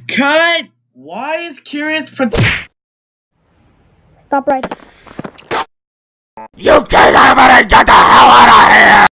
Cut! Why is Curious Stop right. You can't have it and get the hell out of here!